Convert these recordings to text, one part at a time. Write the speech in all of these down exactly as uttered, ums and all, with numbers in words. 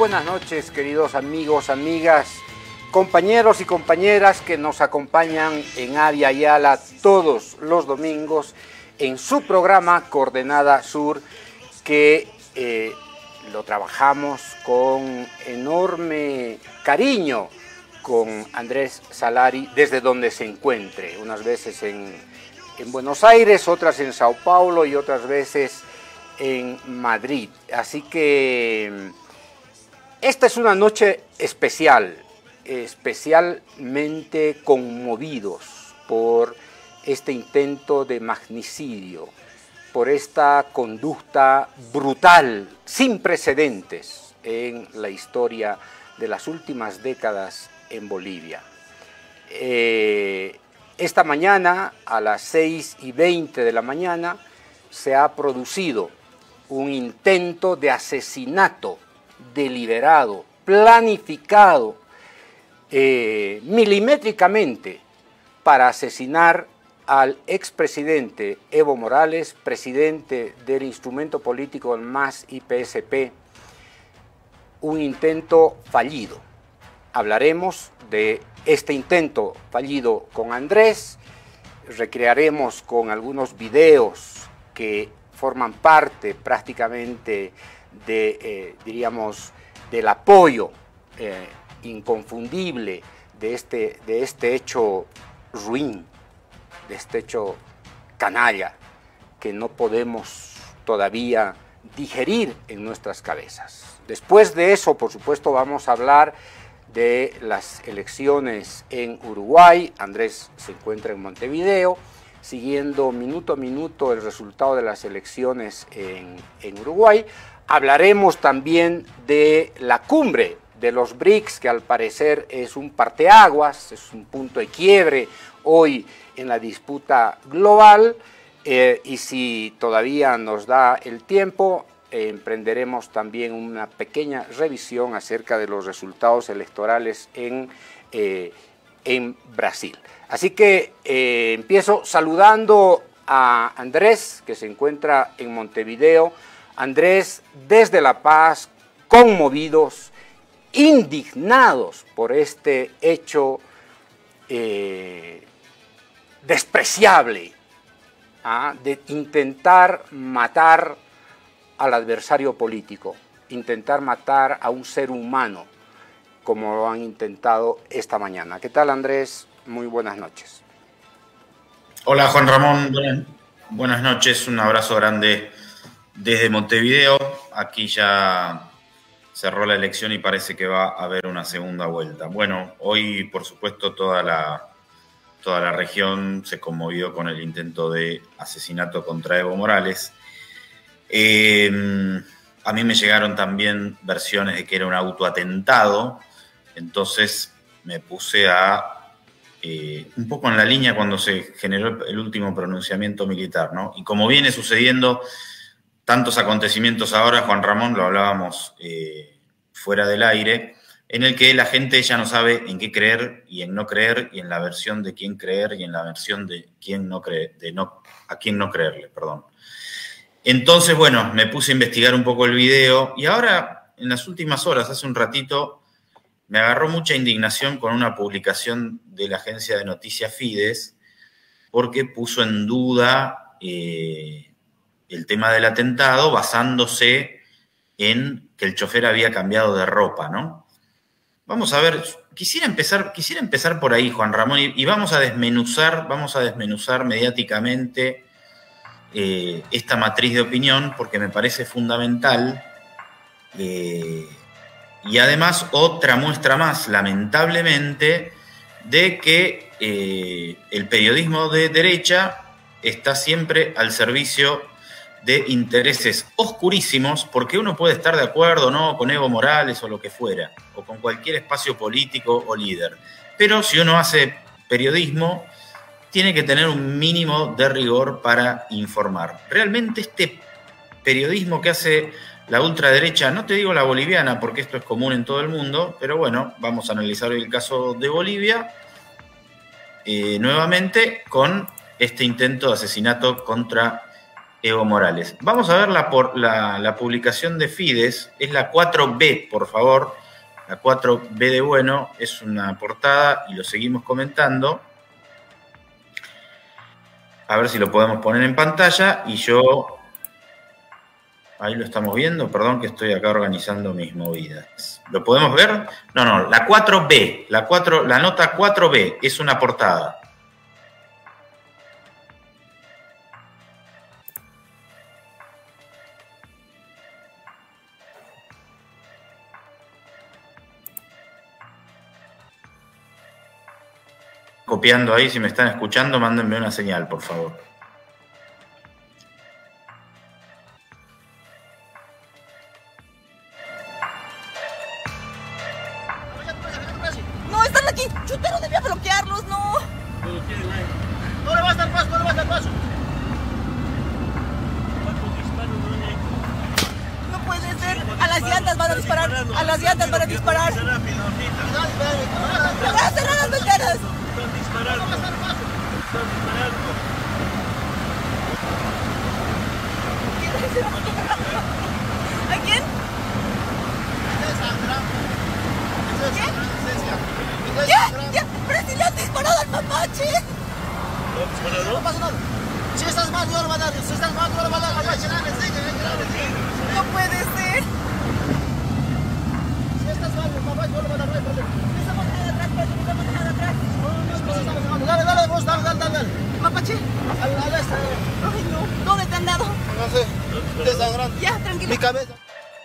buenas noches, queridos amigos, amigas, compañeros y compañeras que nos acompañan en Avia Yala todos los domingos en su programa Coordenada Sur, que eh, lo trabajamos con enorme cariño con Andrés Salari desde donde se encuentre, unas veces en, en Buenos Aires, otras en Sao Paulo y otras veces en Madrid. Así que esta es una noche especial, especialmente conmovidos por este intento de magnicidio, por esta conducta brutal, sin precedentes en la historia de las últimas décadas en Bolivia. Eh, esta mañana, a las seis y veinte de la mañana, se ha producido un intento de asesinato deliberado, planificado, eh, milimétricamente, para asesinar al expresidente Evo Morales, presidente del instrumento político M A S y P S P, un intento fallido. Hablaremos de este intento fallido con Andrés, recrearemos con algunos videos que forman parte prácticamente de, eh, diríamos, del apoyo eh, inconfundible de este, de este hecho ruin, de este hecho canalla, que no podemos todavía digerir en nuestras cabezas. Después de eso, por supuesto, vamos a hablar de las elecciones en Uruguay. Andrés se encuentra en Montevideo, siguiendo minuto a minuto el resultado de las elecciones en, en Uruguay. Hablaremos también de la cumbre de los BRICS, que al parecer es un parteaguas, es un punto de quiebre hoy en la disputa global, eh, y si todavía nos da el tiempo, eh, emprenderemos también una pequeña revisión acerca de los resultados electorales en, eh, en Brasil. Así que eh, empiezo saludando a Andrés, que se encuentra en Montevideo. Andrés, desde La Paz, conmovidos, indignados por este hecho eh, despreciable, ¿ah? de intentar matar al adversario político, intentar matar a un ser humano, como lo han intentado esta mañana. ¿Qué tal, Andrés? Muy buenas noches. Hola, Juan Ramón. Buenas noches. Un abrazo grande desde Montevideo. Aquí ya cerró la elección y parece que va a haber una segunda vuelta. Bueno, hoy, por supuesto, toda la, toda la región se conmovió con el intento de asesinato contra Evo Morales. Eh, a mí me llegaron también versiones de que era un autoatentado, entonces me puse a Eh, un poco en la línea cuando se generó el último pronunciamiento militar, ¿no? Y como viene sucediendo tantos acontecimientos ahora, Juan Ramón, lo hablábamos eh, fuera del aire, en el que la gente ya no sabe en qué creer y en no creer, y en la versión de quién creer y en la versión de quién no cree, de no, a quién no creerle, perdón. Entonces, bueno, me puse a investigar un poco el video y ahora, en las últimas horas, hace un ratito, me agarró mucha indignación con una publicación de la agencia de noticias Fides, porque puso en duda eh, el tema del atentado basándose en que el chofer había cambiado de ropa, ¿no? Vamos a ver, quisiera empezar, quisiera empezar por ahí, Juan Ramón, y, y vamos a desmenuzar, vamos a desmenuzar mediáticamente eh, esta matriz de opinión, porque me parece fundamental. Eh, Y además otra muestra más, lamentablemente, de que eh, el periodismo de derecha está siempre al servicio de intereses oscurísimos, porque uno puede estar de acuerdo, ¿no?, con Evo Morales o lo que fuera, o con cualquier espacio político o líder. Pero si uno hace periodismo, tiene que tener un mínimo de rigor para informar. Realmente este periodismo que hace la ultraderecha, no te digo la boliviana porque esto es común en todo el mundo, pero bueno, vamos a analizar hoy el caso de Bolivia, eh, nuevamente con este intento de asesinato contra Evo Morales. Vamos a ver la, por, la, la publicación de Fides, es la cuatro B, por favor. La cuatro B de bueno, es una portada y lo seguimos comentando. A ver si lo podemos poner en pantalla y yo... Ahí lo estamos viendo, perdón que estoy acá organizando mis movidas. ¿Lo podemos ver? No, no, la cuatro B, la, cuatro, la nota cuatro B es una portada. Copiando ahí, si me están escuchando, mándenme una señal, por favor. No, están aquí. Chutero debía bloquearlos, no. No le vas a dar paso, no le vas a dar paso. No puede ser. A las llantas van a disparar. A las llantas van a disparar. Rápido, ahorita. ¡Me van a cerrar las ventanas! Están disparando. Están disparando. ¿A quién? ¡Ya! ¡Ya! ¡Pero si le han disparado al mapache! ¿No han disparado? No pasa nada. Si estás mal, yo lo voy a dar. Si estás mal, yo lo voy a dar. No puede ser. Si estás mal, papá, yo lo voy a dar. No hay problema. Estamos dejando atrás, Pedro. Estamos dejando atrás. Dale, dale, vos, dale, dale, dale. ¿Mapache? Al, al este. Ay, no. ¿Dónde te han dado? No sé. Desangrando. Ya, tranquilo. Mi cabeza.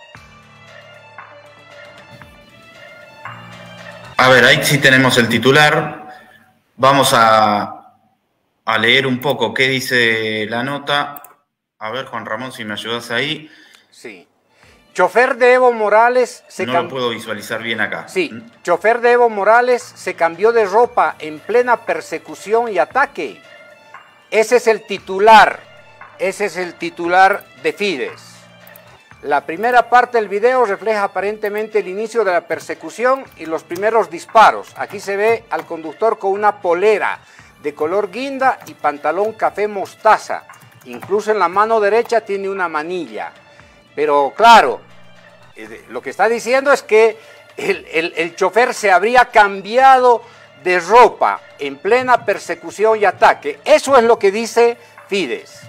A ver, ahí sí tenemos el titular. Vamos a, a leer un poco qué dice la nota. A ver, Juan Ramón, si me ayudas ahí. Sí. Chofer de Evo Morales se No lo puedo visualizar bien acá. Sí, chofer de Evo Morales se cambió de ropa en plena persecución y ataque. Ese es el titular, ese es el titular de Fides. La primera parte del video refleja aparentemente el inicio de la persecución y los primeros disparos. Aquí se ve al conductor con una polera de color guinda y pantalón café mostaza. Incluso en la mano derecha tiene una manilla. Pero claro, lo que está diciendo es que el, el, el chofer se habría cambiado de ropa en plena persecución y ataque. Eso es lo que dice Fides.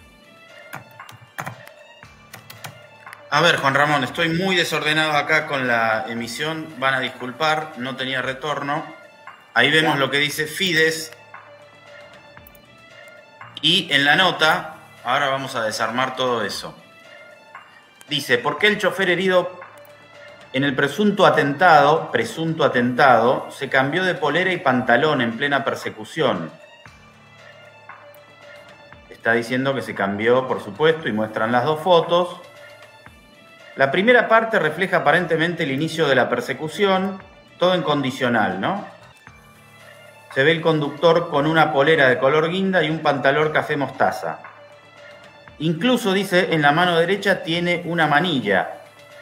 A ver, Juan Ramón, estoy muy desordenado acá con la emisión. Van a disculpar, no tenía retorno. Ahí vemos lo que dice Fides. Y en la nota, ahora vamos a desarmar todo eso. Dice, ¿por qué el chofer herido en el presunto atentado, presunto atentado, se cambió de polera y pantalón en plena persecución? Está diciendo que se cambió, por supuesto, y muestran las dos fotos. La primera parte refleja aparentemente el inicio de la persecución, todo en condicional, ¿no? Se ve el conductor con una polera de color guinda y un pantalón café mostaza. Incluso, dice, en la mano derecha tiene una manilla.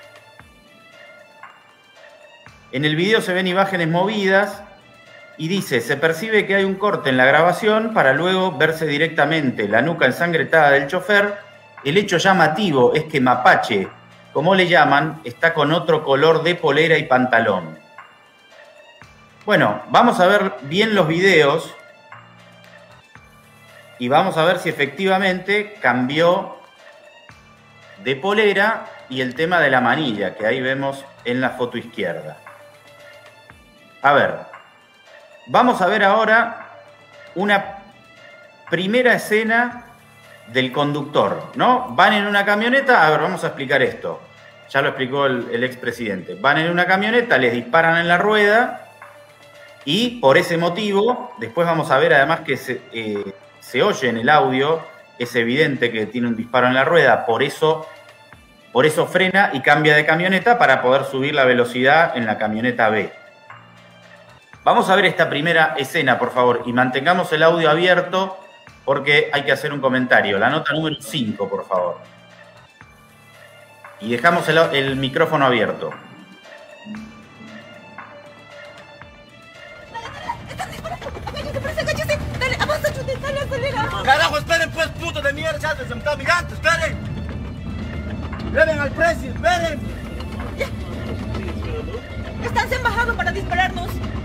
En el video se ven imágenes movidas y dice, se percibe que hay un corte en la grabación para luego verse directamente la nuca ensangrentada del chofer. El hecho llamativo es que Mapache, como le llaman, está con otro color de polera y pantalón. Bueno, vamos a ver bien los videos y vamos a ver si efectivamente cambió de polera y el tema de la manilla, que ahí vemos en la foto izquierda. A ver, vamos a ver ahora una primera escena del conductor, ¿no? Van en una camioneta, a ver, vamos a explicar esto. Ya lo explicó el, el expresidente. Van en una camioneta, les disparan en la rueda y por ese motivo, después vamos a ver además que se, eh, se oye en el audio, es evidente que tiene un disparo en la rueda, por eso, por eso frena y cambia de camioneta para poder subir la velocidad en la camioneta B. Vamos a ver esta primera escena, por favor, y mantengamos el audio abierto porque hay que hacer un comentario. La nota número cinco, por favor. Y dejamos el, el micrófono abierto. Dale, avanza, Chute, dale, acelera. Carajo, esperen pues, puto de mierda. agachate, se me está mirando, esperen. Lleven al precio, esperen. Están se han bajado para dispararnos.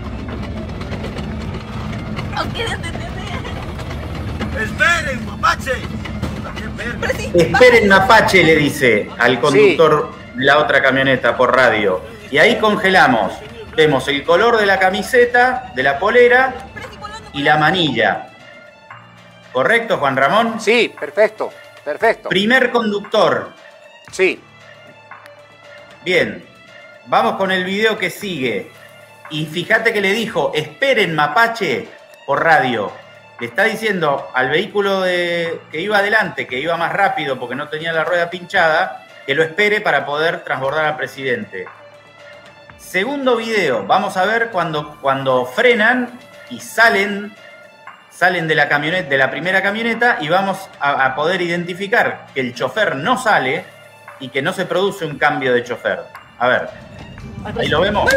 No quieren detener. Esperen, mapache. Presi, Esperen, mapache, le dice al conductor sí. de la otra camioneta por radio. Y ahí congelamos. Vemos el color de la camiseta, de la polera y la manilla. ¿Correcto, Juan Ramón? Sí, perfecto, perfecto. Primer conductor. Sí. Bien, vamos con el video que sigue. Y fíjate que le dijo, esperen, mapache, por radio. Le está diciendo al vehículo de, que iba adelante, que iba más rápido porque no tenía la rueda pinchada, que lo espere para poder transbordar al presidente. Segundo video, vamos a ver cuando, cuando frenan y salen, salen de la camioneta, de la primera camioneta, y vamos a, a poder identificar que el chofer no sale y que no se produce un cambio de chofer. A ver, ahí lo vemos.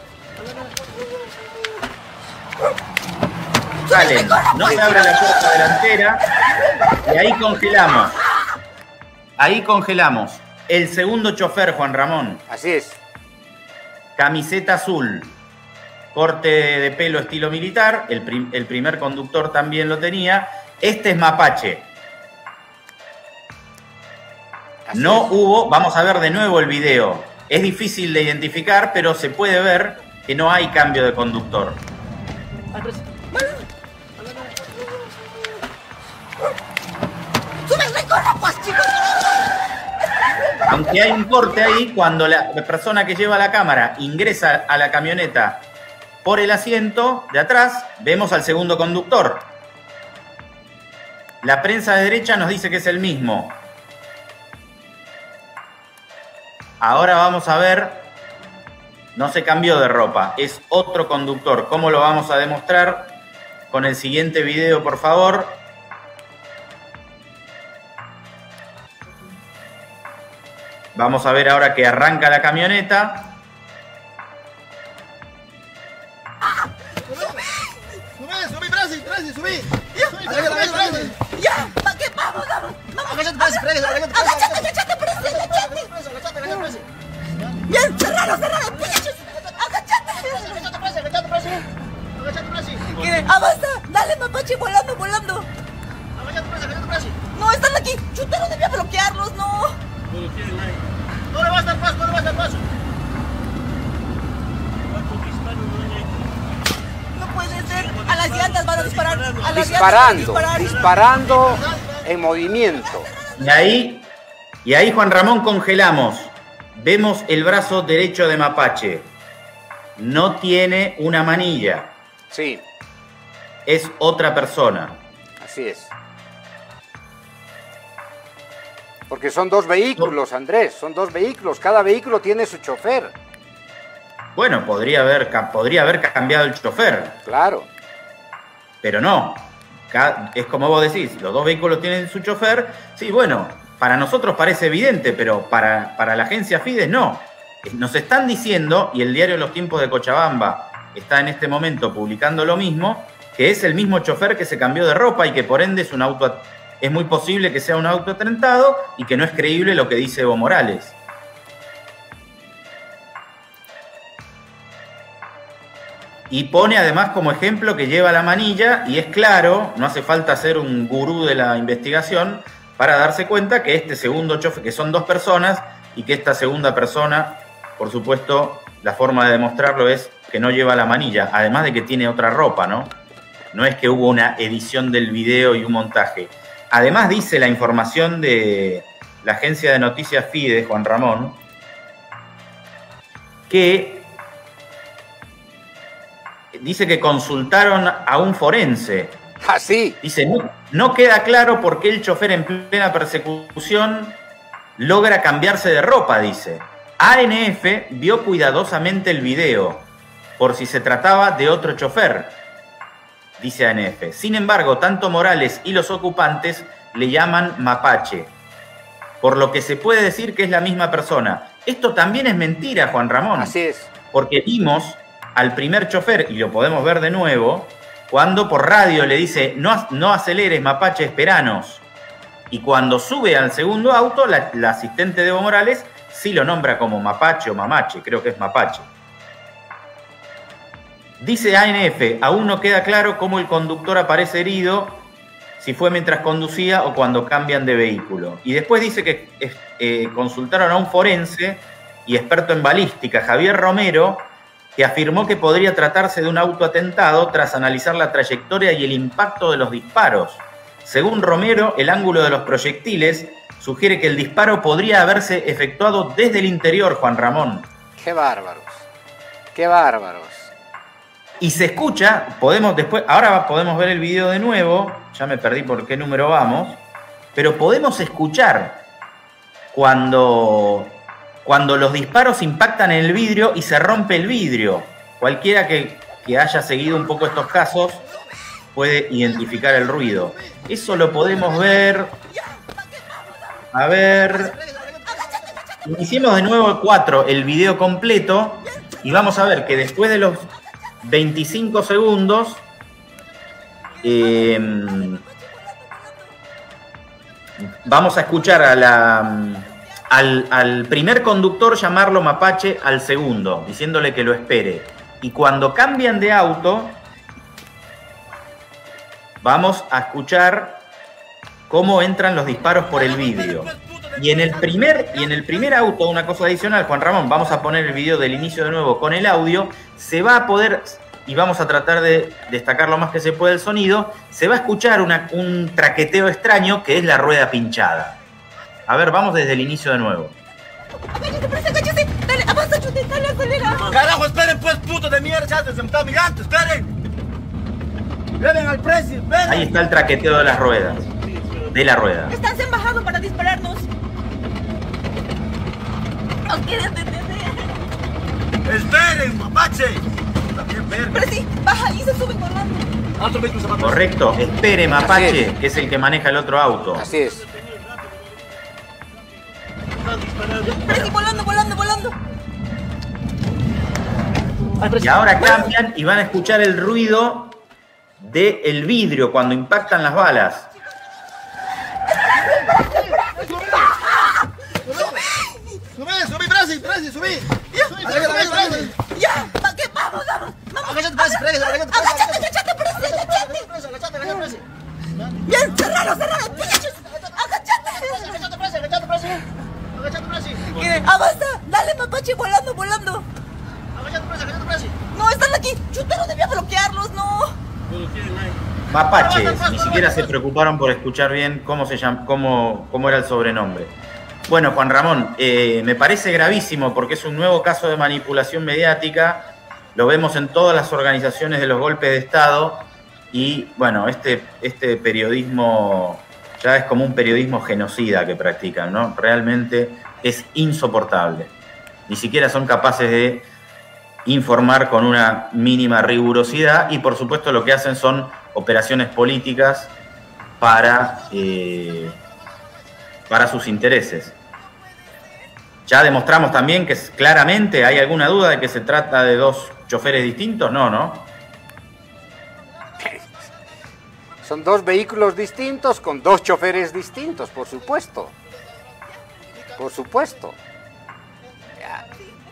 Salen, no se abre la puerta delantera y ahí congelamos. Ahí congelamos. El segundo chofer, Juan Ramón. Así es. Camiseta azul, corte de pelo estilo militar, el, prim el primer conductor también lo tenía. Este es mapache. Así no es. Hubo, vamos a ver de nuevo el video. Es difícil de identificar, pero se puede ver que no hay cambio de conductor. Aunque hay un corte ahí, cuando la persona que lleva la cámara ingresa a la camioneta por el asiento de atrás, vemos al segundo conductor. La prensa de derecha nos dice que es el mismo. Ahora vamos a ver, no se cambió de ropa, es otro conductor. ¿Cómo lo vamos a demostrar? Con el siguiente video, por favor. Vamos a ver ahora que arranca la camioneta. Subí, subí, Brasi, Brasi, subí. Ya, ya, ¿para qué? Vamos, vamos, vamos. Agachate, Brasi, Brasi, agachate, Agachate, agachate, Presi, agachate. agachate, agachate, Brasi. Bien, cerralo, cerralo, pinches. Agachate. Agachate, Brasi, agachate, Brasi. Agachate, Brasi. ¿Qué? Avanza, dale, mapache, volando, volando. Agachate, Brasi, agachate, Brasi. No, están aquí. Chutero debía bloquearlos, no. No le vas a dar paso, no le vas a dar paso. No puede ser. A las llantas van a disparar. A las Disparando, llantas van a disparar. disparando en movimiento. Y ahí, y ahí, Juan Ramón, congelamos. Vemos el brazo derecho de mapache. No tiene una manilla. Sí, Es otra persona. así es. Porque son dos vehículos, Andrés, son dos vehículos. Cada vehículo tiene su chofer. Bueno, podría haber, podría haber cambiado el chofer, Claro. pero no. Ca- Es como vos decís, los dos vehículos tienen su chofer. Sí, bueno, para nosotros parece evidente, pero para, para la agencia Fides no. Nos están diciendo, y el diario Los Tiempos de Cochabamba está en este momento publicando lo mismo, que es el mismo chofer que se cambió de ropa y que por ende es un auto, es muy posible que sea un auto atentado y que no es creíble lo que dice Evo Morales. Y pone además como ejemplo que lleva la manilla y es claro, no hace falta ser un gurú de la investigación para darse cuenta que este segundo chofer, que son dos personas y que esta segunda persona, por supuesto, la forma de demostrarlo es que no lleva la manilla, además de que tiene otra ropa, ¿no? No es que hubo una edición del video y un montaje. Además dice la información de la agencia de noticias Fides, Juan Ramón, que dice que consultaron a un forense. Ah, sí. Dice, no, no queda claro por qué el chofer en plena persecución logra cambiarse de ropa, dice. A N F vio cuidadosamente el video, por si se trataba de otro chofer, dice A N F. Sin embargo, tanto Morales y los ocupantes le llaman mapache, por lo que se puede decir que es la misma persona. Esto también es mentira, Juan Ramón. Así es. Porque vimos al primer chofer, y lo podemos ver de nuevo, cuando por radio le dice, no, no aceleres, mapache, esperanos. Y cuando sube al segundo auto, la, la asistente de Evo Morales sí lo nombra como Mapache o Mamache, creo que es Mapache. Dice A N F, aún no queda claro cómo el conductor aparece herido, si fue mientras conducía o cuando cambian de vehículo. Y después dice que eh, consultaron a un forense y experto en balística, Javier Romero, que afirmó que podría tratarse de un autoatentado tras analizar la trayectoria y el impacto de los disparos. Según Romero, el ángulo de los proyectiles sugiere que el disparo podría haberse efectuado desde el interior, Juan Ramón. ¡Qué bárbaros! ¡Qué bárbaros! Y se escucha, podemos después, ahora podemos ver el video de nuevo, ya me perdí por qué número vamos, pero podemos escuchar cuando, cuando los disparos impactan en el vidrio y se rompe el vidrio. Cualquiera que, que haya seguido un poco estos casos puede identificar el ruido. Eso lo podemos ver. A ver. Iniciemos de nuevo el cuatro, el video completo, y vamos a ver que después de los veinticinco segundos eh, vamos a escuchar a la, al, al primer conductor llamarlo Mapache al segundo, diciéndole que lo espere. Y cuando cambian de auto, vamos a escuchar cómo entran los disparos por el vidrio. Y en el primer, y en el primer auto, una cosa adicional, Juan Ramón, vamos a poner el video del inicio de nuevo con el audio, se va a poder, y vamos a tratar de destacar lo más que se puede el sonido, se va a escuchar una, un traqueteo extraño que es la rueda pinchada. A ver, vamos desde el inicio de nuevo. Dale, avanza, Chute, dale, acelera. Carajo, esperen pues, puto de mierda, ya se me está mirando, esperen. Ven al precio, ven. Ahí está el traqueteo de las ruedas, de la rueda. Están en bajado para dispararnos. No quieren detener. Esperen, Mapache. Pero sí, baja y se suben volando. Otro vehículo se va a- Correcto, espere Mapache, que es el que maneja el otro auto. Así es. Pero sí, volando, volando, volando. Y ahora cambian y van a escuchar el ruido del vidrio cuando impactan las balas. Subí, subí, Brasil, Brasil, subí. Subí, Ya, ¿para qué? Vamos, vamos, vamos. Agachate, Brasil, Brasil, agachate, Brasil. Agachate, agachate, Brasil, agachate. Agachate, agachate, Brasil. Bien, cerralo, cerralo, pichachos. Agachate. Agachate, Brasil, agachate, Brasil. Agachate, Brasil. Avanza, dale, Mapache, volando, volando. Agachate, Brasil, agachate, Brasil. No, están aquí. Chutero debía bloquearlos, no. Mapache, ni siquiera se preocuparon por escuchar bien cómo, se llama, cómo, cómo era el sobrenombre. Bueno, Juan Ramón, eh, me parece gravísimo porque es un nuevo caso de manipulación mediática, lo vemos en todas las organizaciones de los golpes de Estado y, bueno, este, este periodismo ya es como un periodismo genocida que practican, ¿no? Realmente es insoportable. Ni siquiera son capaces de informar con una mínima rigurosidad y, por supuesto, lo que hacen son operaciones políticas para... Eh, para sus intereses. Ya demostramos también que claramente hay alguna duda de que se trata de dos choferes distintos, no, ¿no? Son dos vehículos distintos con dos choferes distintos, por supuesto. Por supuesto. Ya.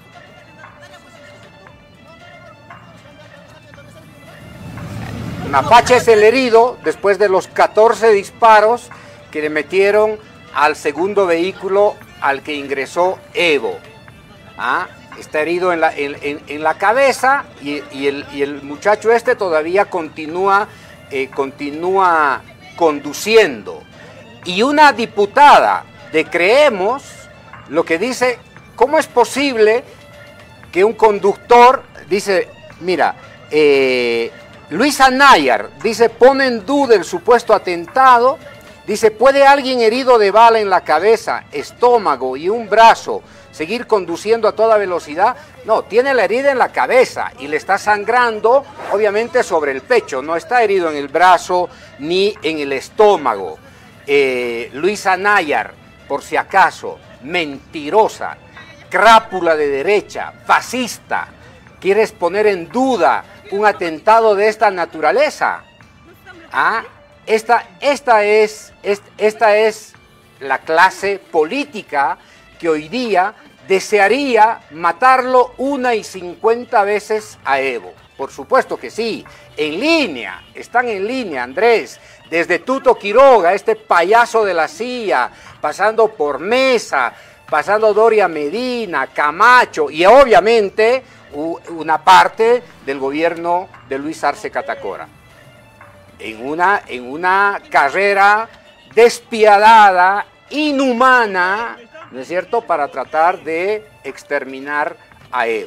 Mapache es el herido después de los catorce disparos que le metieron al segundo vehículo al que ingresó Evo. ¿Ah? Está herido en la, en, en, en la cabeza y, y, el, y el muchacho este todavía continúa, eh, continúa conduciendo. Y una diputada de Creemos lo que dice, ¿cómo es posible que un conductor, dice, mira, eh, Luisa Nayar, dice, pone en duda el supuesto atentado. Dice, ¿puede alguien herido de bala en la cabeza, estómago y un brazo seguir conduciendo a toda velocidad? No, tiene la herida en la cabeza y le está sangrando, obviamente, sobre el pecho. No está herido en el brazo ni en el estómago. Eh, Luisa Nayar, por si acaso, mentirosa, crápula de derecha, fascista. ¿Quieres poner en duda un atentado de esta naturaleza? ¿Ah? Esta, esta, es, esta es la clase política que hoy día desearía matarlo una y cincuenta veces a Evo. Por supuesto que sí, en línea, están en línea, Andrés, desde Tuto Quiroga, este payaso de la C I A, pasando por Mesa, pasando Doria Medina, Camacho y obviamente una parte del gobierno de Luis Arce Catacora. En una, en una carrera despiadada, inhumana, ¿no es cierto?, para tratar de exterminar a Evo.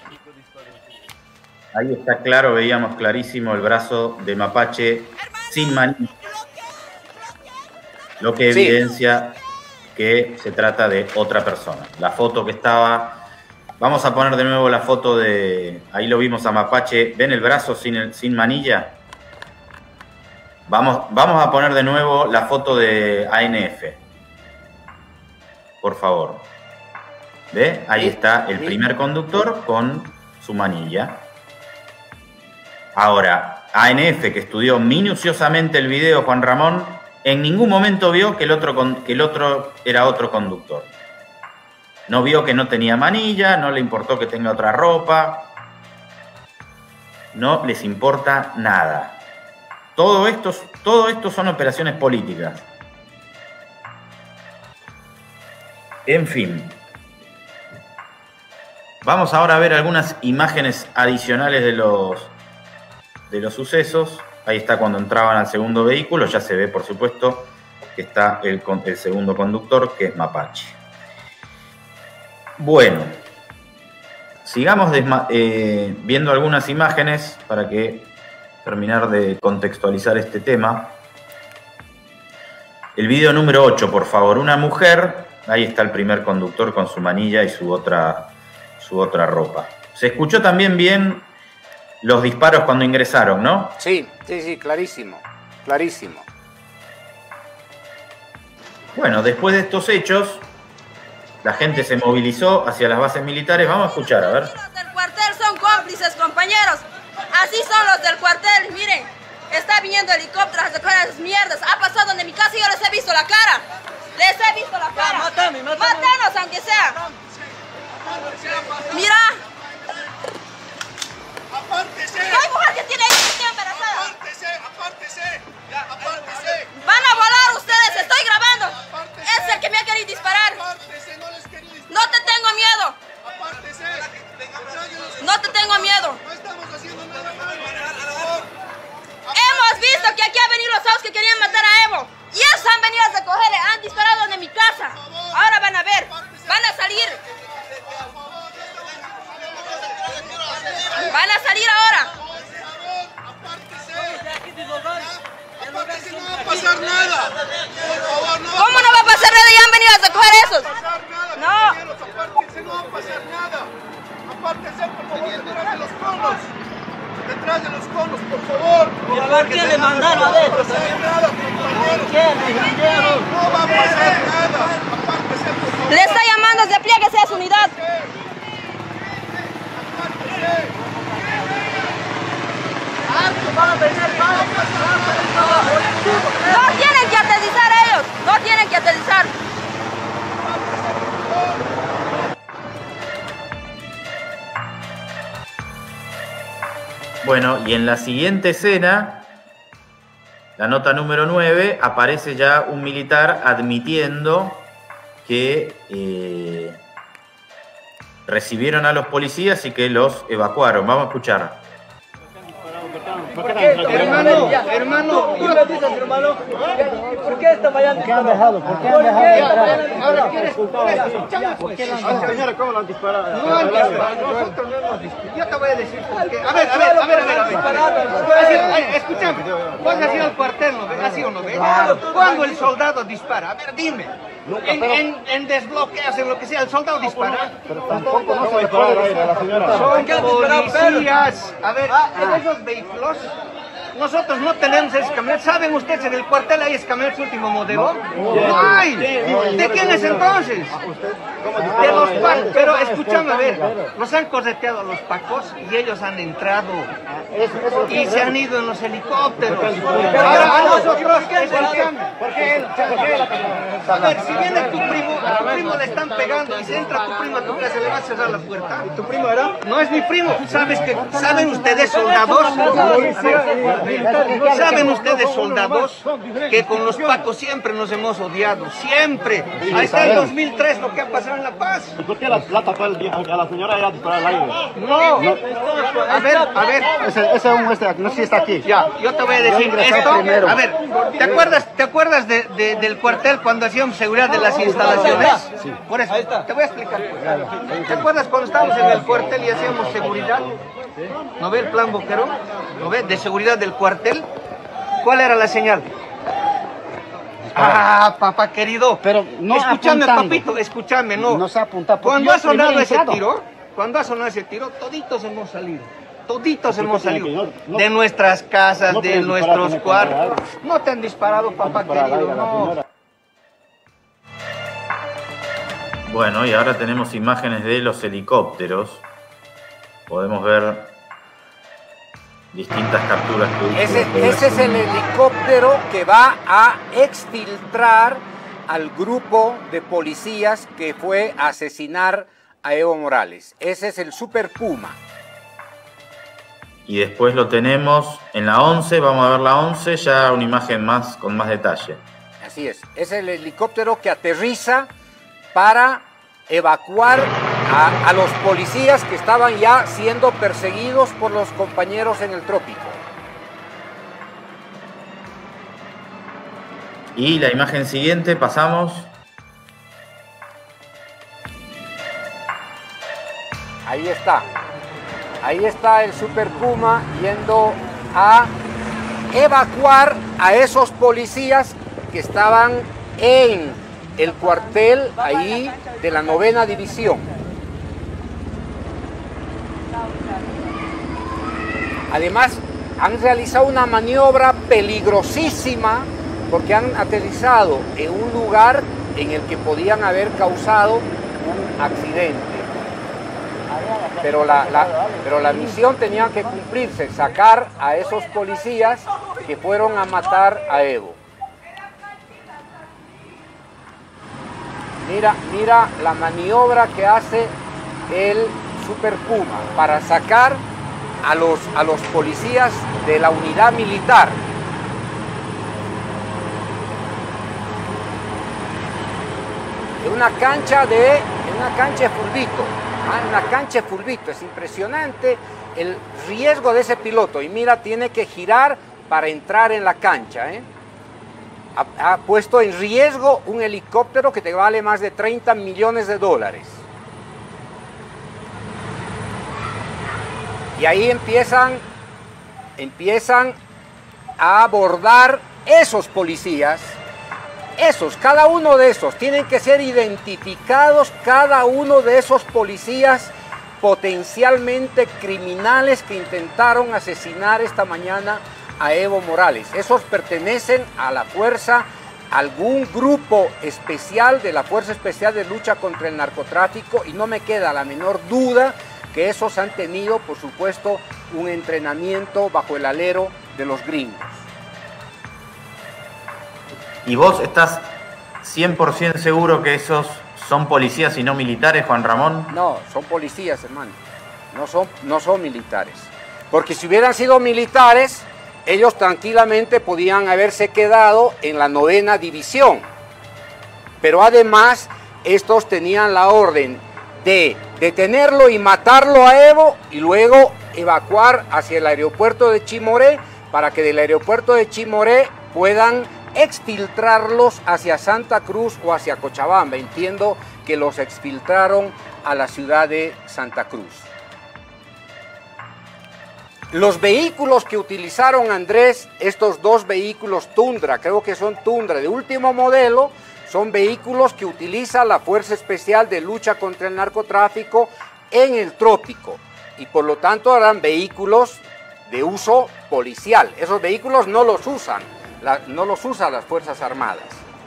Ahí está claro, veíamos clarísimo el brazo de Mapache sin manilla, lo que evidencia sí. que se trata de otra persona. La foto que estaba, vamos a poner de nuevo la foto de, ahí lo vimos a Mapache, ¿ven el brazo sin, el, sin manilla? Vamos, vamos a poner de nuevo la foto de A N F, por favor. ¿Ve? Ahí está el primer conductor con su manilla. Ahora, A N F, que estudió minuciosamente el video, Juan Ramón, en ningún momento vio que el otro, que el otro era otro conductor. No vio que no tenía manilla, no le importó que tenga otra ropa. No les importa nada. Todo esto, todo esto son operaciones políticas. En fin. Vamos ahora a ver algunas imágenes adicionales de los, de los sucesos. Ahí está cuando entraban al segundo vehículo. Ya se ve, por supuesto, que está el, el segundo conductor, que es Mapache. Bueno. Sigamos eh, viendo algunas imágenes para que terminar de contextualizar este tema. El video número ocho, por favor. Una mujer, ahí está el primer conductor con su manilla y su otra, su otra ropa. Se escuchó también bien los disparos cuando ingresaron, ¿no? Sí, sí, sí, clarísimo, clarísimo. Bueno, después de estos hechos, la gente se movilizó hacia las bases militares. Vamos a escuchar, a ver. Los del cuartel son cómplices, compañeros. Así son los del cuartel, miren. Está viniendo helicópteros a sacar esas mierdas. Ha pasado donde mi casa y yo les he visto la cara. Les he visto la cara. Ya, mátame, mátame. Mátanos, aunque sea. Mira. Apártese. ¿Qué mujer que tiene ahí que está embarazada? Apártese, apártese. Ya, apártese. Van a volar ustedes, estoy grabando. Apártese. Es el que me ha querido disparar. Apártese, no les quería disparar. No te tengo miedo. Apártese. No te tengo miedo. No estamos haciendo nada malo. Hemos visto que aquí han venido los autos que querían matar a Evo. Y ellos han venido a recogerle, han disparado de mi casa. Ahora van a ver, van a salir. Van a salir ahora. Apártese, no va a pasar nada. Por favor, no. ¿Cómo no va a pasar nada? Ya han venido a recoger esos. No. Apártese, no va a pasar nada. Apártese, por favor, detrás de los conos. Detrás de los conos, por favor. ¿Y a ver quién le mandaron a esto? ¿Quién le mandaron? No va a pasar nada. Apártese, por favor. Le está llamando, desplieguese a su unidad. No tienen que aterrizar ellos, no tienen que aterrizar. Bueno, y en la siguiente escena, la nota número nueve, aparece ya un militar admitiendo que eh, recibieron a los policías y que los evacuaron. Vamos a escuchar. ¿Por qué, hermano? Hermano, tú lo dices, hermano. ¿Por qué está fallando? ¿Por qué han dejado? ¿Por qué han dejado? Ahora quieres. Señora, ¿cómo lo han disparado? No han disparado. Nosotros no hemos disparado. Yo te voy a decir por qué. A ver, a ver, a ver, a ver. Escúchame. Vos has ido al cuartel, ¿no ves? ¿Así o no ves? Cuando el soldado dispara, a ver, dime. En, en, en desbloqueos, en lo que sea, el soldado dispara. Pero tampoco no se disparó a la señora. Son policías. A ver, en esos vehículos nosotros no tenemos ese camioneta. ¿Saben ustedes en el cuartel hay ese camioneta último modelo? No hay. ¿De quién es entonces? De los pacos. Pero escúchame, a ver, los han correteado a los pacos y ellos han entrado y se han ido en los helicópteros. Ahora a nosotros, ¿qué es el cambio? A ver, si viene tu primo, a tu primo le están pegando y si entra tu primo a tu casa, ¿le va a cerrar la puerta? ¿Tu primo era? No es mi primo. ¿Sabes que, ¿Saben ustedes, soldados? ¿Saben ustedes, soldados, que con los pacos siempre nos hemos odiado? Siempre. Ahí está el dos mil tres lo que ha pasado en La Paz. ¿Y por qué la, la tapó el, a la señora ya disparó al aire? No. no. A ver, a ver. Ese, ese es un este, no sé si está aquí. Ya, yo te voy a decir esto. Primero. A ver, ¿te acuerdas, te acuerdas de, de, del cuartel cuando hacíamos seguridad de las instalaciones? Sí. Por eso, te voy a explicar. ¿Te acuerdas cuando estábamos en el cuartel y hacíamos seguridad? ¿No ve el plan Boquerón? ¿No ve? De seguridad del cuartel. ¿Cuál era la señal? Ah, papá querido. Pero no escúchame, apuntando. papito, escúchame, no. No se apunta. Cuando ha sonado ese tiro, cuando ha sonado ese tiro, toditos hemos salido. Toditos hemos salido. No, no, de nuestras casas, no de nuestros cuartos. No te han disparado, papá querido, no. Bueno, y ahora tenemos imágenes de los helicópteros. Podemos ver distintas capturas que ese, ese es el helicóptero que va a exfiltrar al grupo de policías que fue a asesinar a Evo Morales. Ese es el Super Puma. Y después lo tenemos en la once, vamos a ver la once, ya una imagen más con más detalle. Así es, es el helicóptero que aterriza para evacuar a, a los policías que estaban ya siendo perseguidos por los compañeros en el trópico. Y la imagen siguiente, pasamos. Ahí está. Ahí está el Super Puma yendo a evacuar a esos policías que estaban en el cuartel ahí de la novena división. Además, han realizado una maniobra peligrosísima porque han aterrizado en un lugar en el que podían haber causado un accidente. Pero la, la, pero la misión tenía que cumplirse, sacar a esos policías que fueron a matar a Evo. Mira, mira la maniobra que hace el Super Puma para sacar a los, a los policías de la unidad militar. En una cancha de, en una cancha de fulbito. Ah, una cancha de fulbito, es impresionante el riesgo de ese piloto. Y mira, tiene que girar para entrar en la cancha, ¿eh? Ha, ha puesto en riesgo un helicóptero que te vale más de treinta millones de dólares. Y ahí empiezan, empiezan a abordar esos policías. Esos, cada uno de esos, tienen que ser identificados, cada uno de esos policías potencialmente criminales que intentaron asesinar esta mañana a Evo Morales. Esos pertenecen a la fuerza, algún grupo especial de la Fuerza Especial de Lucha contra el Narcotráfico, y no me queda la menor duda que esos han tenido, por supuesto, un entrenamiento bajo el alero de los gringos. ¿Y vos estás cien por ciento seguro que esos son policías y no militares, Juan Ramón? No, son policías, hermano. No son, no son militares. Porque si hubieran sido militares, ellos tranquilamente podían haberse quedado en la novena división. Pero además, estos tenían la orden de detenerlo y matarlo a Evo y luego evacuar hacia el aeropuerto de Chimoré para que del aeropuerto de Chimoré puedan exfiltrarlos hacia Santa Cruz o hacia Cochabamba. Entiendo que los exfiltraron a la ciudad de Santa Cruz. Los vehículos que utilizaron, Andrés, estos dos vehículos Tundra, creo que son Tundra de último modelo, son vehículos que utiliza la Fuerza Especial de Lucha contra el Narcotráfico en el trópico, y por lo tanto eran vehículos de uso policial. Esos vehículos no los usan, la, no los usan las Fuerzas Armadas.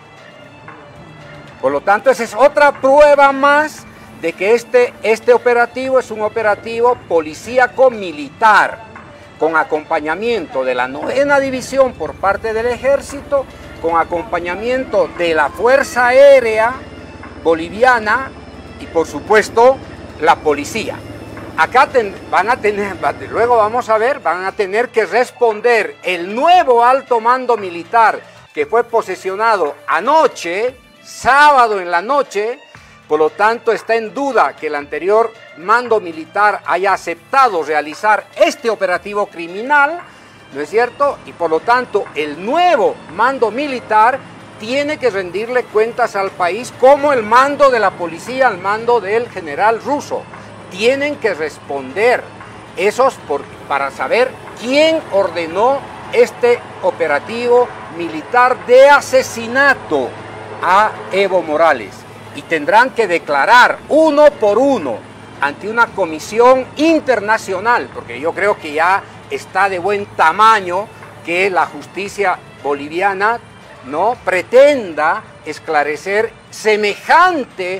Por lo tanto, esa es otra prueba más de que este, este operativo es un operativo policíaco militar, con acompañamiento de la novena división por parte del ejército, con acompañamiento de la Fuerza Aérea Boliviana y por supuesto la policía. Acá ten, van a tener, luego vamos a ver, van a tener que responder el nuevo alto mando militar que fue posesionado anoche, sábado en la noche. Por lo tanto, está en duda que el anterior mando militar haya aceptado realizar este operativo criminal, ¿no es cierto? Y por lo tanto, el nuevo mando militar tiene que rendirle cuentas al país como el mando de la policía, el mando del general ruso. Tienen que responder esos por, para saber quién ordenó este operativo militar de asesinato a Evo Morales. Y tendrán que declarar uno por uno ante una comisión internacional, porque yo creo que ya está de buen tamaño que la justicia boliviana no pretenda esclarecer semejante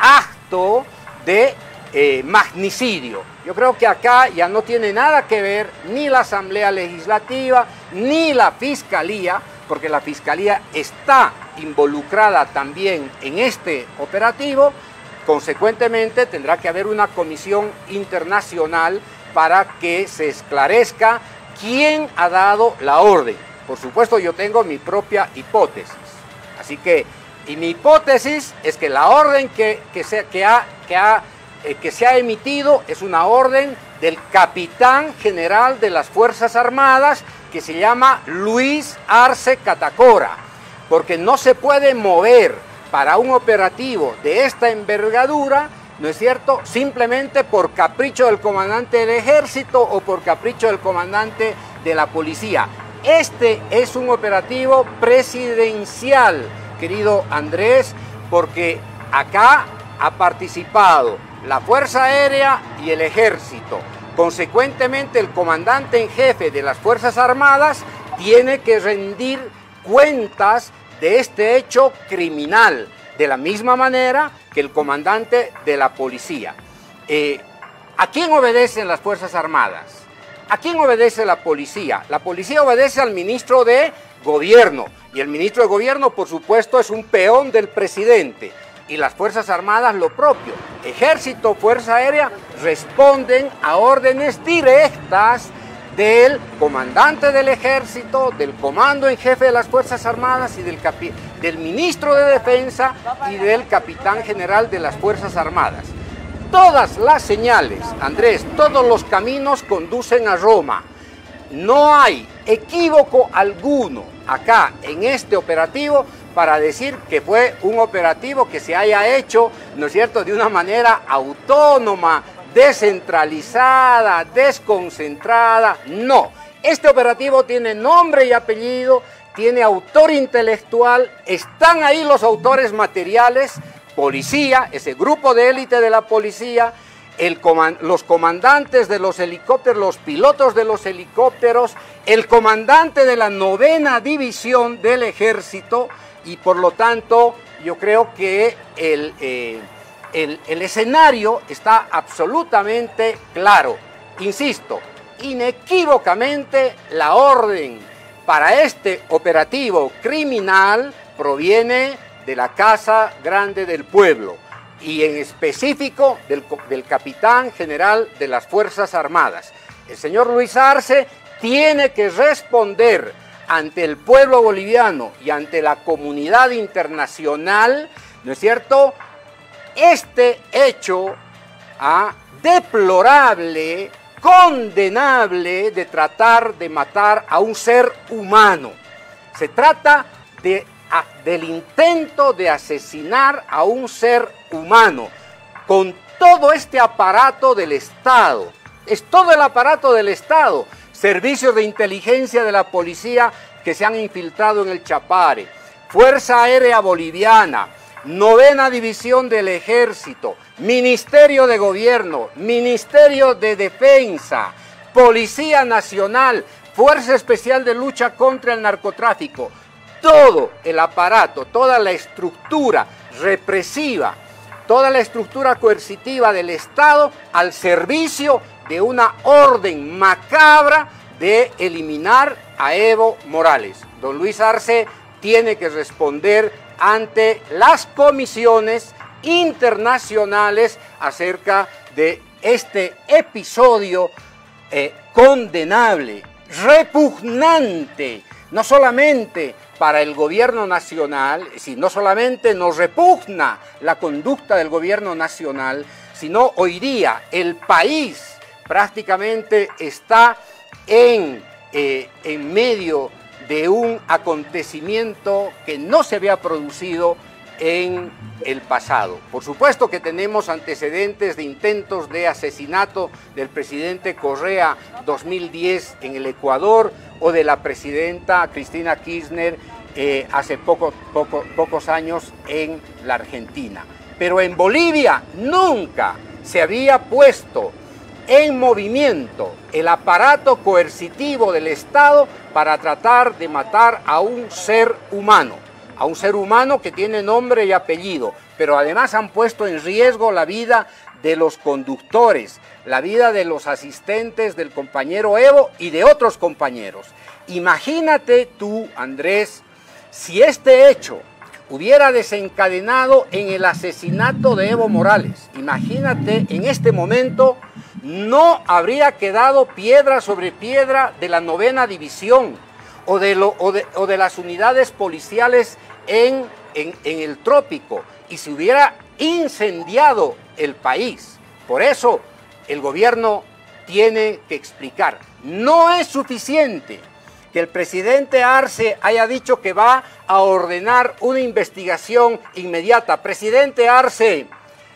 acto de eh, magnicidio. Yo creo que acá ya no tiene nada que ver ni la Asamblea Legislativa ni la Fiscalía, porque la Fiscalía está involucrada también en este operativo. Consecuentemente tendrá que haber una comisión internacional para que se esclarezca quién ha dado la orden. Por supuesto, yo tengo mi propia hipótesis. Así que, y mi hipótesis es que la orden que, que, se, que, ha, que, ha, eh, que se ha emitido es una orden del capitán general de las Fuerzas Armadas, que se llama Luis Arce Catacora, porque no se puede mover para un operativo de esta envergadura, ¿no es cierto?, simplemente por capricho del comandante del ejército o por capricho del comandante de la policía. Este es un operativo presidencial, querido Andrés, porque acá ha participado la Fuerza Aérea y el Ejército. Consecuentemente, el comandante en jefe de las Fuerzas Armadas tiene que rendir cuentas de este hecho criminal, de la misma manera que el comandante de la policía. Eh, ¿A quién obedecen las Fuerzas Armadas? ¿A quién obedece la policía? La policía obedece al ministro de Gobierno, y el ministro de Gobierno, por supuesto, es un peón del presidente. Y las Fuerzas Armadas lo propio. Ejército, Fuerza Aérea responden a órdenes directas del comandante del Ejército, del comando en jefe de las Fuerzas Armadas y del, capi del ministro de Defensa y del capitán general de las Fuerzas Armadas. Todas las señales, Andrés, todos los caminos conducen a Roma. No hay equívoco alguno acá en este operativo para decir que fue un operativo que se haya hecho, ¿no es cierto?, de una manera autónoma, descentralizada, desconcentrada. No, este operativo tiene nombre y apellido, tiene autor intelectual, están ahí los autores materiales, policía, ese grupo de élite de la policía, el coman- los comandantes de los helicópteros, los pilotos de los helicópteros, el comandante de la novena división del ejército, y por lo tanto yo creo que el, eh, el, el escenario está absolutamente claro. Insisto, inequívocamente la orden para este operativo criminal proviene de la Casa Grande del Pueblo y en específico del, del capitán general de las Fuerzas Armadas. El señor Luis Arce tiene que responder ante el pueblo boliviano y ante la comunidad internacional, ¿no es cierto?, este hecho ah, deplorable, condenable de tratar de matar a un ser humano. Se trata de, a, del intento de asesinar a un ser humano con todo este aparato del Estado. Es todo el aparato del Estado. Servicios de inteligencia de la policía que se han infiltrado en el Chapare, Fuerza Aérea Boliviana, Novena División del Ejército, Ministerio de Gobierno, Ministerio de Defensa, Policía Nacional, Fuerza Especial de Lucha contra el Narcotráfico, todo el aparato, toda la estructura represiva, toda la estructura coercitiva del Estado al servicio de una orden macabra de eliminar a Evo Morales. Don Luis Arce tiene que responder ante las comisiones internacionales acerca de este episodio eh, condenable, repugnante, no solamente para el gobierno nacional, si no solamente nos repugna la conducta del gobierno nacional, sino hoy día el país prácticamente está en, eh, en medio de un acontecimiento que no se había producido en el pasado. Por supuesto que tenemos antecedentes de intentos de asesinato del presidente Correa dos mil diez en el Ecuador o de la presidenta Cristina Kirchner eh, hace poco, poco, pocos años en la Argentina. Pero en Bolivia nunca se había puesto en movimiento el aparato coercitivo del Estado para tratar de matar a un ser humano, a un ser humano que tiene nombre y apellido, pero además han puesto en riesgo la vida de los conductores, la vida de los asistentes del compañero Evo y de otros compañeros. Imagínate tú, Andrés, si este hecho hubiera desencadenado en el asesinato de Evo Morales. Imagínate, en este momento no habría quedado piedra sobre piedra de la novena división o de, lo, o de, o de las unidades policiales en, en, en el trópico y se hubiera incendiado el país. Por eso el gobierno tiene que explicar. No es suficiente que el presidente Arce haya dicho que va a ordenar una investigación inmediata. Presidente Arce,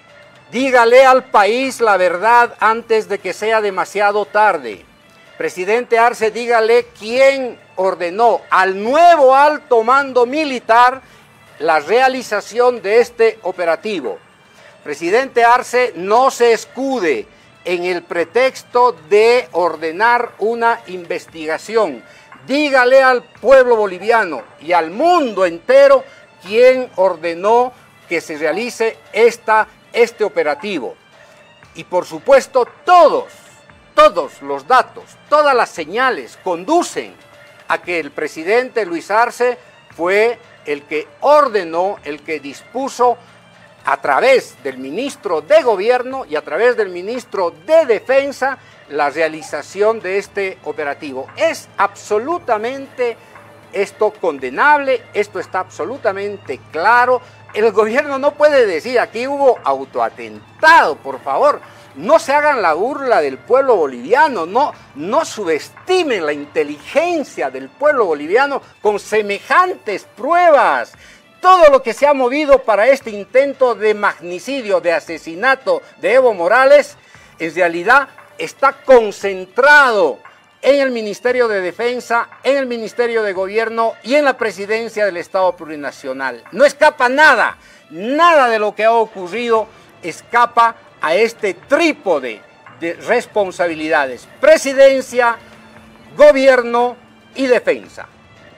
dígale al país la verdad antes de que sea demasiado tarde. Presidente Arce, dígale quién ordenó al nuevo alto mando militar la realización de este operativo. Presidente Arce, no se escude en el pretexto de ordenar una investigación. Dígale al pueblo boliviano y al mundo entero quién ordenó que se realice esta, este operativo. Y por supuesto todos, todos los datos, todas las señales conducen a que el presidente Luis Arce fue el que ordenó, el que dispuso a través del ministro de Gobierno y a través del ministro de Defensa la realización de este operativo. Es absolutamente esto condenable, esto está absolutamente claro. El gobierno no puede decir aquí hubo autoatentado, por favor. No se hagan la burla del pueblo boliviano, no, no subestimen la inteligencia del pueblo boliviano con semejantes pruebas. Todo lo que se ha movido para este intento de magnicidio, de asesinato de Evo Morales, en realidad está concentrado en el Ministerio de Defensa, en el Ministerio de Gobierno y en la Presidencia del Estado Plurinacional. No escapa nada, nada de lo que ha ocurrido escapa a este trípode de responsabilidades: Presidencia, Gobierno y Defensa.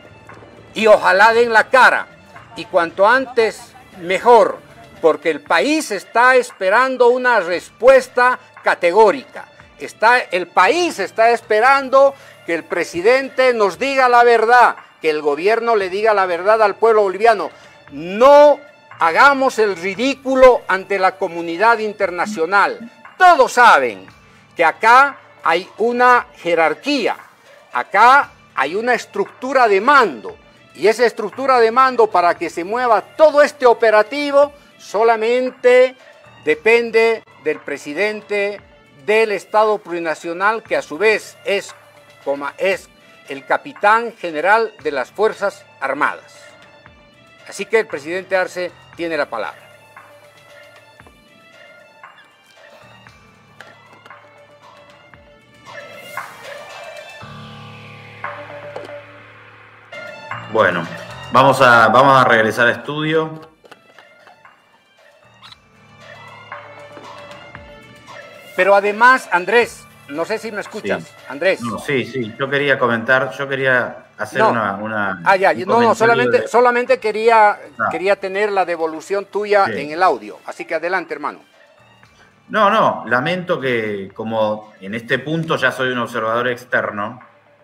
Y ojalá den la cara, y cuanto antes mejor, porque el país está esperando una respuesta categórica. Está, el país está esperando que el presidente nos diga la verdad, que el gobierno le diga la verdad al pueblo boliviano. No hagamos el ridículo ante la comunidad internacional. Todos saben que acá hay una jerarquía, acá hay una estructura de mando, y esa estructura de mando, para que se mueva todo este operativo, solamente depende del presidente del Estado Plurinacional, que a su vez es, como es el capitán general de las Fuerzas Armadas. Así que el presidente Arce tiene la palabra. Bueno, vamos a, vamos a regresar a estudio. Pero además, Andrés, No sé si me escuchas, Sí. Andrés. No, sí, sí, yo quería comentar, yo quería hacer No. una, una... Ah, ya, un no, no, comentario solamente, de- solamente quería, Ah. quería tener la devolución tuya Sí. en el audio. Así que adelante, hermano. No, no, lamento que como en este punto ya soy un observador externo,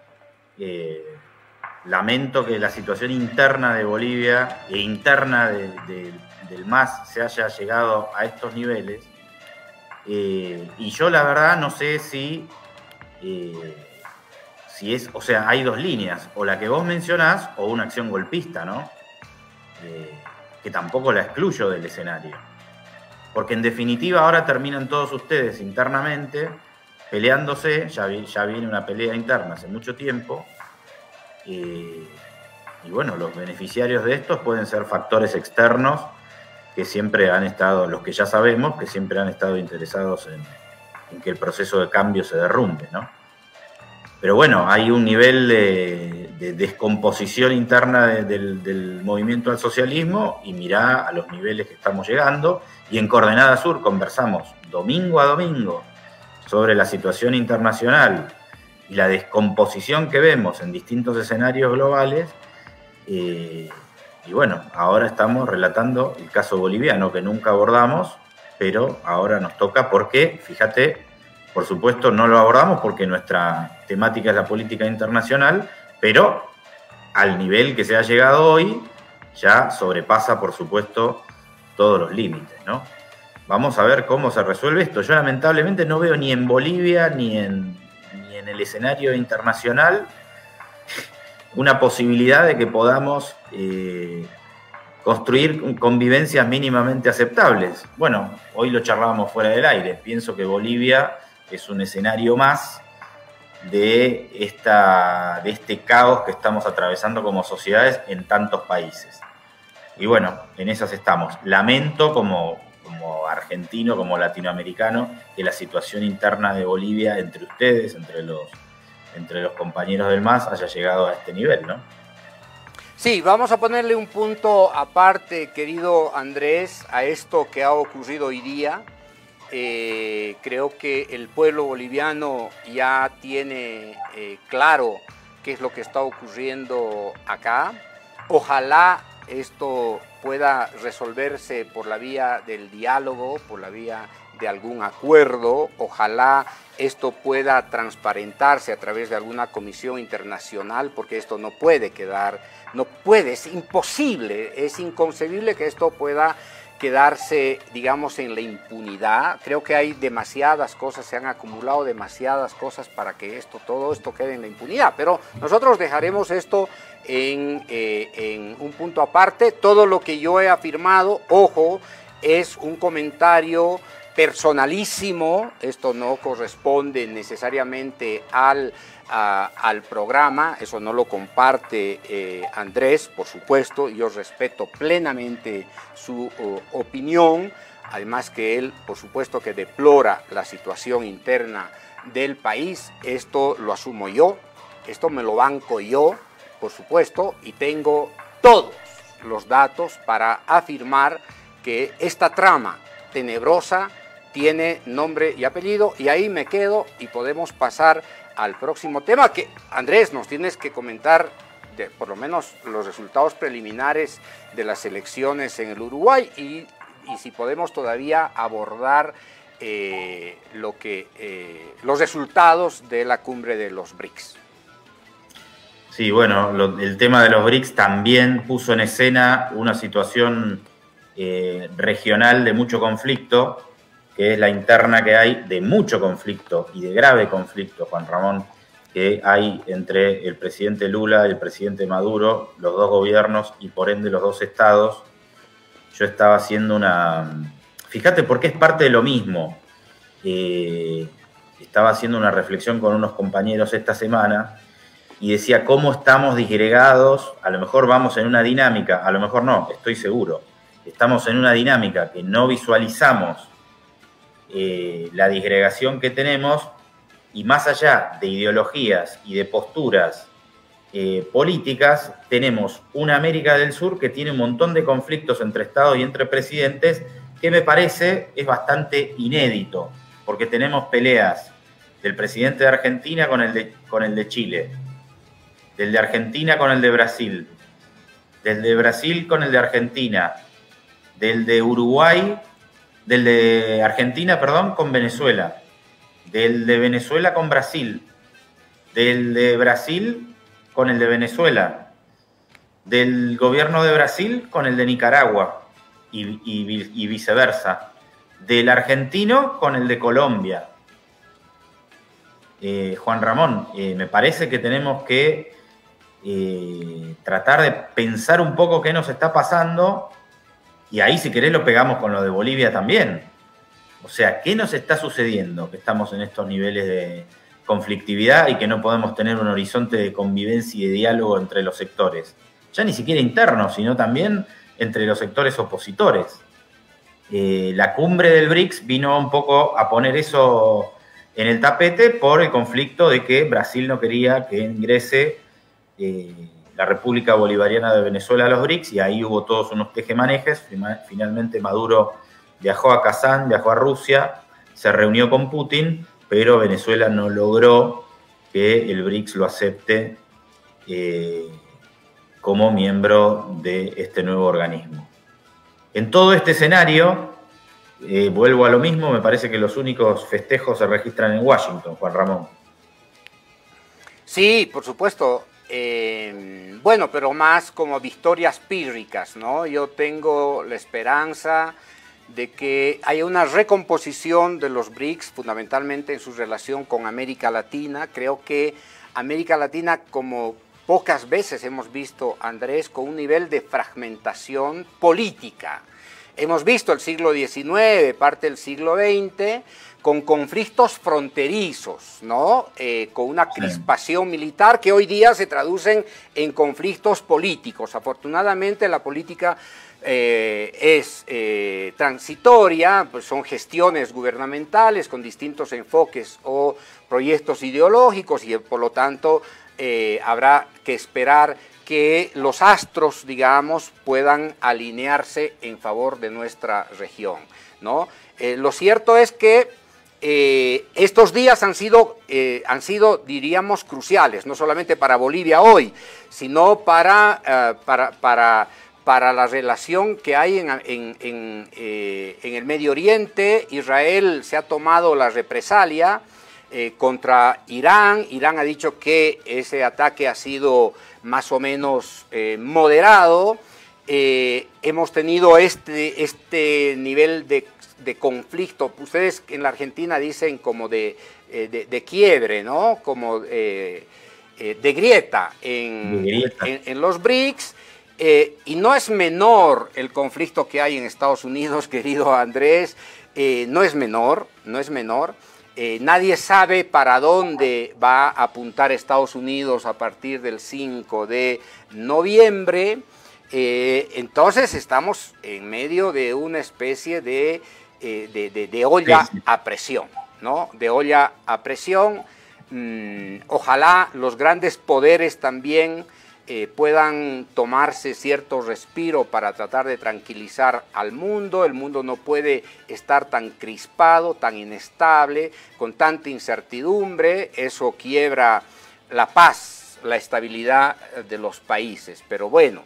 eh, lamento que la situación interna de Bolivia e interna de- de- del M A S se haya llegado a estos niveles. Eh, y yo la verdad no sé si, eh, si es, o sea, hay dos líneas, o la que vos mencionás o una acción golpista, ¿no? Eh, que tampoco la excluyo del escenario. Porque en definitiva ahora terminan todos ustedes internamente peleándose, ya, vi, ya viene una pelea interna hace mucho tiempo, eh, y bueno, los beneficiarios de estos pueden ser factores externos que siempre han estado, los que ya sabemos, que siempre han estado interesados en, en que el proceso de cambio se derrumbe, ¿no? Pero bueno, hay un nivel de, de descomposición interna de, del, del movimiento al socialismo y mirá a los niveles que estamos llegando. Y en Coordenada Sur conversamos domingo a domingo sobre la situación internacional y la descomposición que vemos en distintos escenarios globales. Eh, y bueno, ahora estamos relatando el caso boliviano que nunca abordamos, pero ahora nos toca porque, fíjate, por supuesto no lo abordamos porque nuestra temática es la política internacional, pero al nivel que se ha llegado hoy ya sobrepasa, por supuesto, todos los límites, ¿no? Vamos a ver cómo se resuelve esto. Yo lamentablemente no veo ni en Bolivia ni en, ni en el escenario internacional una posibilidad de que podamos eh, construir convivencias mínimamente aceptables. Bueno, hoy lo charlábamos fuera del aire. Pienso que Bolivia es un escenario más de, esta, de este caos que estamos atravesando como sociedades en tantos países. Y bueno, en esas estamos. Lamento como, como argentino, como latinoamericano, que la situación interna de Bolivia entre ustedes, entre los, entre los compañeros del M A S, haya llegado a este nivel, ¿no? Sí, vamos a ponerle un punto aparte, querido Andrés, a esto que ha ocurrido hoy día. Eh, creo que el pueblo boliviano ya tiene eh, claro qué es lo que está ocurriendo acá. Ojalá esto pueda resolverse por la vía del diálogo, por la vía de algún acuerdo. Ojalá esto pueda transparentarse a través de alguna comisión internacional, porque esto no puede quedar, no puede, es imposible, es inconcebible que esto pueda quedarse, digamos, en la impunidad. Creo que hay demasiadas cosas, se han acumulado demasiadas cosas para que esto, todo esto quede en la impunidad, pero nosotros dejaremos esto en, eh, en un punto aparte. Todo lo que yo he afirmado, ojo, es un comentario personalísimo, esto no corresponde necesariamente al, a, al programa, eso no lo comparte eh, Andrés, por supuesto, yo respeto plenamente su uh, opinión, además que él, por supuesto, que deplora la situación interna del país. Esto lo asumo yo, esto me lo banco yo, por supuesto, y tengo todos los datos para afirmar que esta trama tenebrosa tiene nombre y apellido, y ahí me quedo y podemos pasar al próximo tema, que Andrés, nos tienes que comentar de, por lo menos los resultados preliminares de las elecciones en el Uruguay y, y si podemos todavía abordar eh, lo que, eh, los resultados de la cumbre de los BRICS. Sí, bueno, lo, el tema de los BRICS también puso en escena una situación eh, regional de mucho conflicto, que es la interna que hay de mucho conflicto y de grave conflicto, Juan Ramón, que hay entre el presidente Lula y el presidente Maduro, los dos gobiernos y por ende los dos estados. Yo estaba haciendo una... Fíjate, porque es parte de lo mismo. Eh, estaba haciendo una reflexión con unos compañeros esta semana y decía cómo estamos disgregados, a lo mejor vamos en una dinámica, a lo mejor no, estoy seguro, estamos en una dinámica que no visualizamos eh, la disgregación que tenemos, y más allá de ideologías y de posturas eh, políticas, tenemos una América del Sur que tiene un montón de conflictos entre estados y entre presidentes, que me parece es bastante inédito, porque tenemos peleas del presidente de Argentina con el de, con el de Chile, del de Argentina con el de Brasil, del de Brasil con el de Argentina, del de Uruguay, del de Argentina, perdón, con Venezuela, del de Venezuela con Brasil, del de Brasil con el de Venezuela, del gobierno de Brasil con el de Nicaragua y, y, y viceversa, del argentino con el de Colombia. Eh, Juan Ramón, eh, me parece que tenemos que eh, tratar de pensar un poco qué nos está pasando, y ahí si querés lo pegamos con lo de Bolivia también. O sea, ¿qué nos está sucediendo que estamos en estos niveles de conflictividad y que no podemos tener un horizonte de convivencia y de diálogo entre los sectores? Ya ni siquiera internos, sino también entre los sectores opositores. Eh, la cumbre del BRICS vino un poco a poner eso en el tapete por el conflicto de que Brasil no quería que ingrese eh, la República Bolivariana de Venezuela a los BRICS, y ahí hubo todos unos tejemanejes. Finalmente Maduro viajó a Kazán, viajó a Rusia, se reunió con Putin, pero Venezuela no logró que el BRICS lo acepte eh, como miembro de este nuevo organismo. En todo este escenario, eh, vuelvo a lo mismo, me parece que los únicos festejos se registran en Washington, Juan Ramón. Sí, por supuesto. Eh, bueno, pero más como victorias pírricas, ¿no? Yo tengo la esperanza de que haya una recomposición de los BRICS, fundamentalmente en su relación con América Latina. Creo que América Latina, como pocas veces hemos visto, Andrés, con un nivel de fragmentación política. Hemos visto el siglo diecinueve, parte del siglo veinte, con conflictos fronterizos, ¿no? Eh, con una crispación militar que hoy día se traducen en conflictos políticos. Afortunadamente la política eh, es eh, transitoria, pues son gestiones gubernamentales con distintos enfoques o proyectos ideológicos, y por lo tanto eh, habrá que esperar que los astros, digamos, puedan alinearse en favor de nuestra región, ¿no? Eh, lo cierto es que eh, estos días han sido, eh, han sido, diríamos, cruciales, no solamente para Bolivia hoy, sino para, uh, para, para, para la relación que hay en, en, en, eh, en el Medio Oriente. Israel se ha tomado la represalia eh, contra Irán. Irán ha dicho que ese ataque ha sido más o menos eh, moderado. Eh, hemos tenido este, este nivel de, de conflicto, ustedes en la Argentina dicen como de, eh, de, de quiebre, ¿no? Como eh, eh, de grieta en, de grieta. en, en los BRICS, eh, y no es menor el conflicto que hay en Estados Unidos, querido Andrés, eh, no es menor, no es menor. Eh, nadie sabe para dónde va a apuntar Estados Unidos a partir del cinco de noviembre. Eh, entonces estamos en medio de una especie de, eh, de, de, de olla a presión, ¿no? De olla a presión. Mm, ojalá los grandes poderes también eh, puedan tomarse cierto respiro para tratar de tranquilizar al mundo. El mundo no puede estar tan crispado, tan inestable, con tanta incertidumbre. Eso quiebra la paz, la estabilidad de los países. Pero bueno,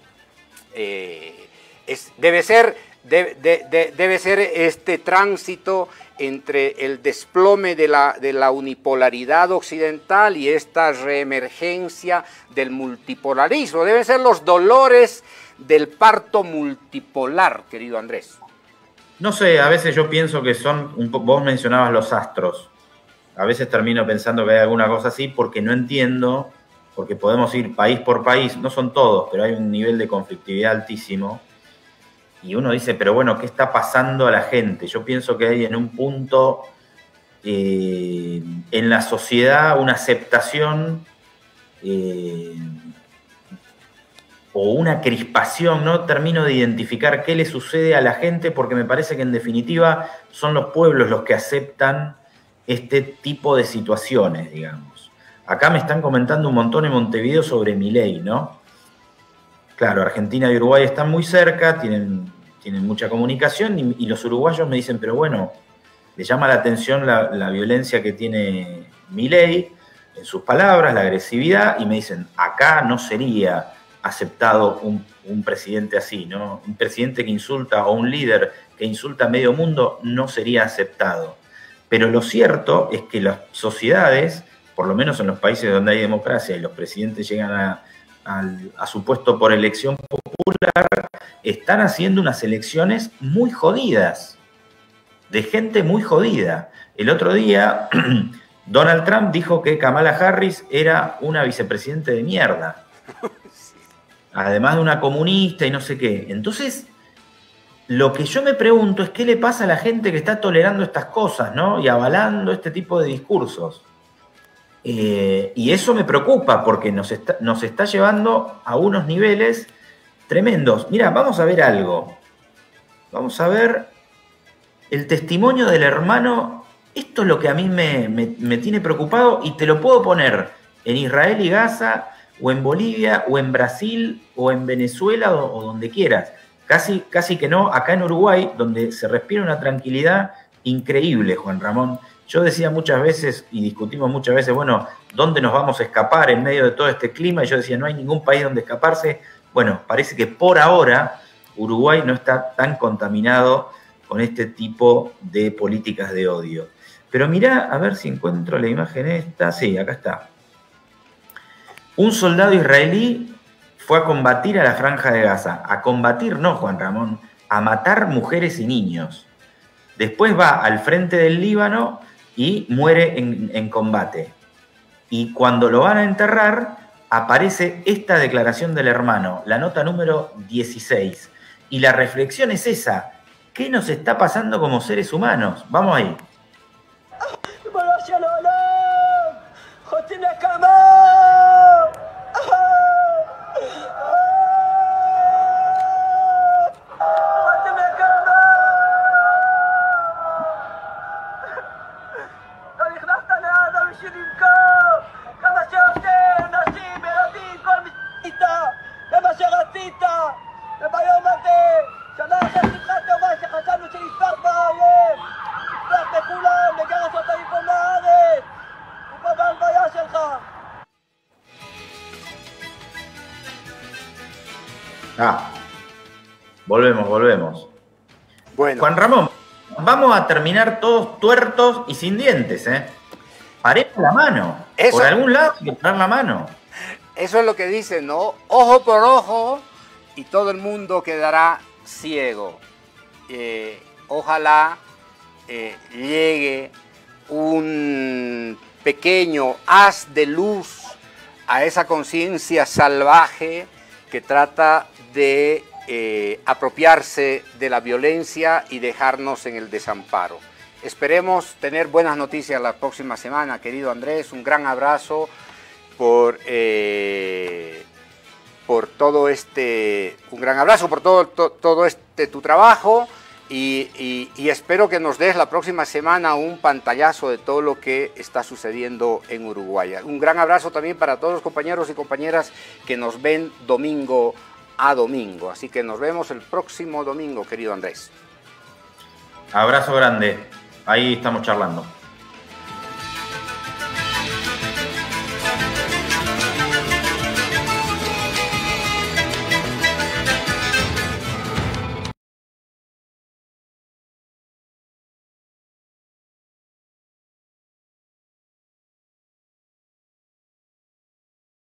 eh, es, debe ser, de, de, de, debe ser este tránsito entre el desplome de la, de la unipolaridad occidental y esta reemergencia del multipolarismo. Deben ser los dolores del parto multipolar, querido Andrés. No sé, a veces yo pienso que son, un po- vos mencionabas los astros, a veces termino pensando que hay alguna cosa así porque no entiendo, porque podemos ir país por país, no son todos, pero hay un nivel de conflictividad altísimo. Y uno dice, pero bueno, ¿qué está pasando a la gente? Yo pienso que hay en un punto eh, en la sociedad una aceptación eh, o una crispación, ¿no? Termino de identificar qué le sucede a la gente, porque me parece que en definitiva son los pueblos los que aceptan este tipo de situaciones, digamos. Acá me están comentando un montón en Montevideo sobre Milei, ¿no? Claro, Argentina y Uruguay están muy cerca, tienen, tienen mucha comunicación, y, y los uruguayos me dicen, pero bueno, le llama la atención la, la violencia que tiene Milei, en sus palabras, la agresividad, y me dicen, acá no sería aceptado un, un presidente así, ¿no? Un presidente que insulta o un líder que insulta a medio mundo no sería aceptado. Pero lo cierto es que las sociedades, por lo menos en los países donde hay democracia y los presidentes llegan a, a, a su puesto por elección popular, están haciendo unas elecciones muy jodidas, de gente muy jodida. El otro día Donald Trump dijo que Kamala Harris era una vicepresidente de mierda, además de una comunista y no sé qué. Entonces, lo que yo me pregunto es qué le pasa a la gente que está tolerando estas cosas, ¿no? Y avalando este tipo de discursos. Eh, y eso me preocupa porque nos está, nos está llevando a unos niveles tremendos. Mira, vamos a ver algo. Vamos a ver el testimonio del hermano. Esto es lo que a mí me, me, me tiene preocupado y te lo puedo poner en Israel y Gaza, o en Bolivia, o en Brasil, o en Venezuela, o, o donde quieras. Casi, casi que no, acá en Uruguay, donde se respira una tranquilidad increíble, Juan Ramón. Yo decía muchas veces, y discutimos muchas veces, bueno, ¿dónde nos vamos a escapar en medio de todo este clima? Y yo decía, no hay ningún país donde escaparse. Bueno, parece que por ahora Uruguay no está tan contaminado con este tipo de políticas de odio. Pero mirá, a ver si encuentro la imagen esta. Sí, acá está. Un soldado israelí fue a combatir a la Franja de Gaza. A combatir no, Juan Ramón, a matar mujeres y niños. Después va al frente del Líbano y muere en, en combate. Y cuando lo van a enterrar, aparece esta declaración del hermano, la nota número dieciséis. Y la reflexión es esa. ¿Qué nos está pasando como seres humanos? Vamos ahí. Ah, volvemos, volvemos. Bueno. Juan Ramón, vamos a terminar todos tuertos y sin dientes, ¿eh? Paremos la mano. Eso, por algún lado hay que parar la mano. Eso es lo que dicen, ¿no? Ojo por ojo y todo el mundo quedará ciego. Eh, ojalá eh, llegue un pequeño haz de luz a esa conciencia salvaje que trata de eh, apropiarse de la violencia y dejarnos en el desamparo. Esperemos tener buenas noticias la próxima semana, querido Andrés. Un gran abrazo por, eh, por todo este, un gran abrazo por todo, to, todo este tu trabajo y, y, y espero que nos des la próxima semana un pantallazo de todo lo que está sucediendo en Uruguay. Un gran abrazo también para todos los compañeros y compañeras que nos ven domingo a domingo. Así que nos vemos el próximo domingo, querido Andrés. Abrazo grande. Ahí estamos charlando.